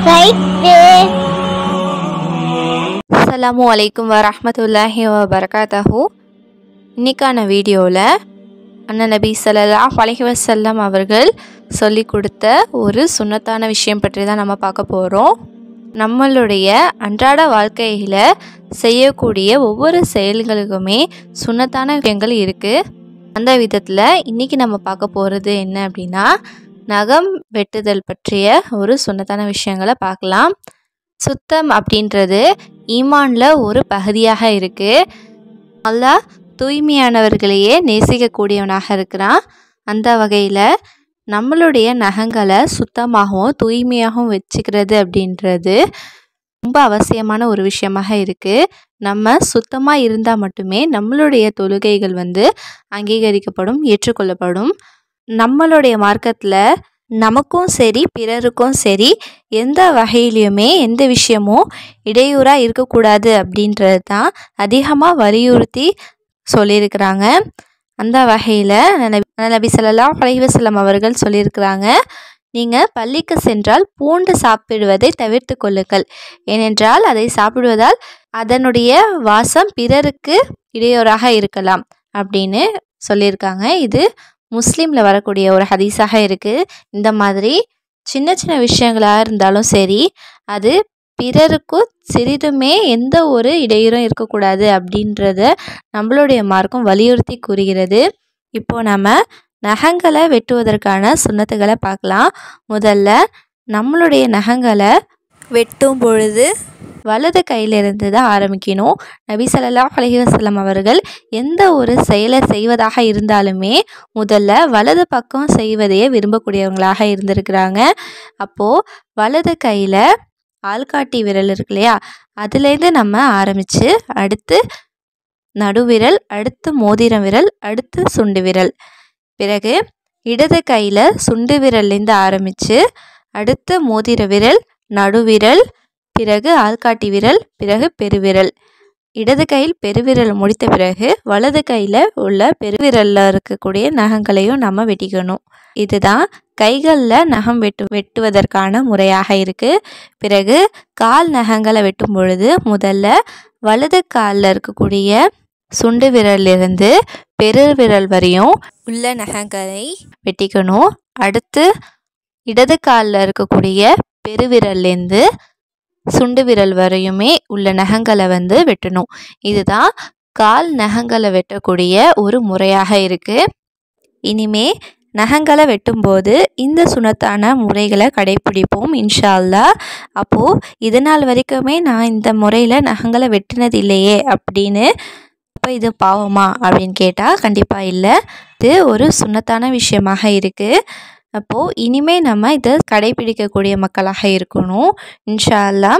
அஸ்ஸலாமு அலைக்கும் வரஹ்மத்துல்லாஹி வபரகாத்துஹு. இன்னைக்கான வீடியோவில் அண்ணன் நபி ஸல்லல்லாஹு அலைஹி வஸல்லம் அவர்கள் சொல்லி கொடுத்த ஒரு சுன்னத்தான விஷயம் பற்றி தான் நம்ம பார்க்க போகிறோம். நம்மளுடைய அன்றாட வாழ்க்கையில் செய்யக்கூடிய ஒவ்வொரு செயல்களுக்குமே சுன்னத்தான விஷயங்கள் இருக்குது. அந்த விதத்தில் இன்றைக்கி நம்ம பார்க்க போகிறது என்ன அப்படின்னா, நகம் வெட்டுதல் பற்றிய ஒரு சுன்னத்தான விஷயங்களை பார்க்கலாம். சுத்தம் அப்படின்றது ஈமானில் ஒரு பகுதியாக இருக்குது. அல்லாஹ் தூய்மையானவர்களையே நேசிக்கக்கூடியவனாக இருக்கிறான். அந்த வகையில் நம்மளுடைய நகங்களை சுத்தமாகவும் தூய்மையாகவும் வச்சுக்கிறது அப்படின்றது ரொம்ப அவசியமான ஒரு விஷயமாக இருக்குது. நம்ம சுத்தமாக இருந்தால் மட்டுமே நம்மளுடைய தொழுகைகள் அங்கீகரிக்கப்படும், ஏற்றுக்கொள்ளப்படும். நம்மளுடைய மார்க்கத்தில் நமக்கும் சரி பிறருக்கும் சரி எந்த வகையிலையுமே எந்த விஷயமும் இடையூறாக இருக்கக்கூடாது அப்படின்றது தான் அதிகமாக வலியுறுத்தி சொல்லியிருக்கிறாங்க. அந்த வகையில் நபி ஸல்லல்லாஹு அலைஹி வஸல்லம் அவர்கள் சொல்லியிருக்கிறாங்க, நீங்கள் பள்ளிக்கு சென்றால் பூண்டு சாப்பிடுவதை தவிர்த்து கொள்ளுங்கள். ஏனென்றால் அதை சாப்பிடுவதால் அதனுடைய வாசம் பிறருக்கு இடையூறாக இருக்கலாம் அப்படின்னு சொல்லியிருக்காங்க. இது முஸ்லீமில் வரக்கூடிய ஒரு ஹதீஸாக இருக்குது. இந்த மாதிரி சின்ன சின்ன விஷயங்களாக இருந்தாலும் சரி, அது பிறருக்கும் சிறிதுமே எந்த ஒரு இடையூறும் இருக்கக்கூடாது அப்படின்றத நம்மளுடைய மார்க்கம் வலியுறுத்தி கூறுகிறது. இப்போது நம்ம நகங்களை வெட்டுவதற்கான சுன்னத்துகளை பார்க்கலாம். முதல்ல நம்மளுடைய நகங்களை வெட்டும் பொழுது வலது கையிலிருந்து தான் ஆரம்பிக்கணும். நபி ஸல்லல்லாஹு அலைஹி வஸல்லம் அவர்கள் எந்த ஒரு செயலை செய்வதாக இருந்தாலுமே முதல்ல வலது பக்கம் செய்வதையே விரும்பக்கூடியவங்களாக இருந்திருக்கிறாங்க. அப்போது வலது கையில் ஆள்காட்டி விரல் இருக்கு இல்லையா, அதுலேருந்து நம்ம ஆரம்பித்து அடுத்து நடுவிரல், அடுத்து மோதிரம் விரல், அடுத்து சுண்டு விரல், பிறகு இடது கையில் சுண்டு விரல்லேருந்து ஆரம்பித்து அடுத்து மோதிர விரல், நடுவிரல், பிறகு ஆள்காட்டி விரல், பிறகு பெருவிரல். இடது கையில் பெருவிரல் முடித்த பிறகு வலது கையில் உள்ள பெருவிரலில் இருக்கக்கூடிய நகங்களையும் நம்ம வெட்டிக்கணும். இதுதான் கைகளில் நகம் வெட்டுவதற்கான முறையாக இருக்குது. பிறகு கால் நகங்களை வெட்டும் பொழுது முதல்ல வலது காலில் இருக்கக்கூடிய சுண்டு விரலிலிருந்து பெருவிரல் வரையும் உள்ள நகங்களை வெட்டிக்கணும். அடுத்து இடது காலில் இருக்கக்கூடிய பெருவிரல்லேருந்து சுண்டு விரல் வரையுமே உள்ள நகங்களை வெட்டணும். இதுதான் கால் நகங்களை வெட்டக்கூடிய ஒரு முறையாக இருக்குது. இனிமே நகங்களை வெட்டும்போது இந்த சுன்னத்தான முறைகளை கடைப்பிடிப்போம் இன்ஷா அல்லாஹ். அப்போது இது நாள் வரைக்குமே நான் இந்த முறையில் நகங்களை வெட்டினது இல்லையே அப்படின்னு, அப்போ இது பாவமா அப்படின்னு கேட்டால் கண்டிப்பாக இல்லை. இது ஒரு சுன்னத்தான விஷயமாக இருக்குது. அப்போது இனிமேல் நம்ம இதை கடைப்பிடிக்கக்கூடிய மக்களாக இருக்கணும் இன்ஷா அல்லாஹ்.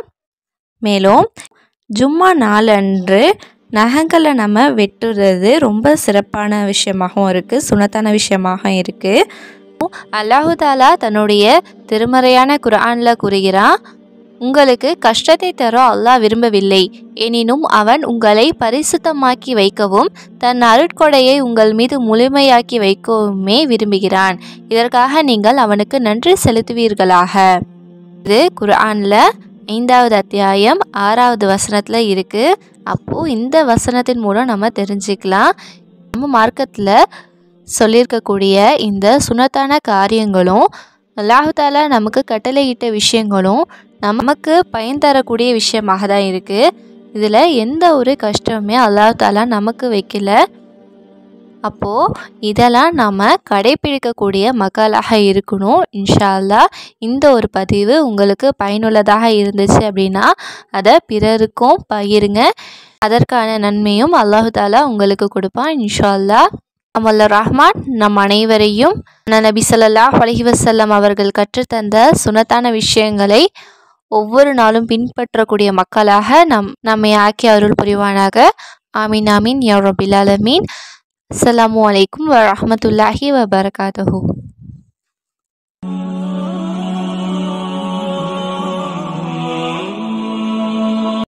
மேலும் ஜும்மா நாள் அன்று நகங்களை நம்ம வெட்டுறது ரொம்ப சிறப்பான விஷயமாகவும் இருக்குது, சுன்னத்தான விஷயமாக இருக்குது. அல்லாஹு தாலா தன்னுடைய திருமறையான குர்ஆனில் கூறுகிறான், உங்களுக்கு கஷ்டத்தை தர அல்லாஹ் விரும்பவில்லை, எனினும் அவன் உங்களை பரிசுத்தமாக்கி வைக்கவும் தன் அருட்கொடையை உங்கள் மீது முழுமையாக்கி வைக்கவுமே விரும்புகிறான். இதற்காக நீங்கள் அவனுக்கு நன்றி செலுத்துவீர்களாக. இது குர்ஆனில் 5வது அத்தியாயம் 6வது வசனத்தில் இருக்குது. அப்போது இந்த வசனத்தின் மூலம் நம்ம தெரிஞ்சுக்கலாம், நம்ம மார்க்கத்தில் சொல்லியிருக்கக்கூடிய இந்த சுன்னத்தான காரியங்களும் அல்லாஹு தாலா நமக்கு கட்டளையிட்ட விஷயங்களும் நமக்கு பயன் தரக்கூடிய விஷயமாக தான் இருக்குது. இதில் எந்த ஒரு கஷ்டமுமே அல்லாஹு தாலா நமக்கு வைக்கல. அப்போது இதெல்லாம் நம்ம கடைப்பிடிக்கக்கூடிய மக்களாக இருக்கணும் இன்ஷா அல்லாஹ். இந்த ஒரு பதிவு உங்களுக்கு பயனுள்ளதாக இருந்துச்சு அப்படின்னா அதை பிறருக்கும் பகிருங்க. அதற்கான நன்மையும் அல்லாஹு தாலா உங்களுக்கு கொடுப்பான் இன்ஷா அல்லாஹ். அல்லாஹ் ரஹ்மான் நம் அனைவரையும் நபி ஸல்லல்லாஹு அலைஹி வஸல்லம் அவர்கள் கற்றுத்தந்த சுன்னத்தான விஷயங்களை ஒவ்வொரு நாளும் பின்பற்றக்கூடிய மக்களாக நம்மை ஆக்கி அருள் புரிவானாக. ஆமீன் ஆமீன் யா ரப்பில் ஆலமீன். அஸ்ஸலாமு அலைக்கும் வரஹ்மத்துல்லாஹி வபரகாத்துஹு.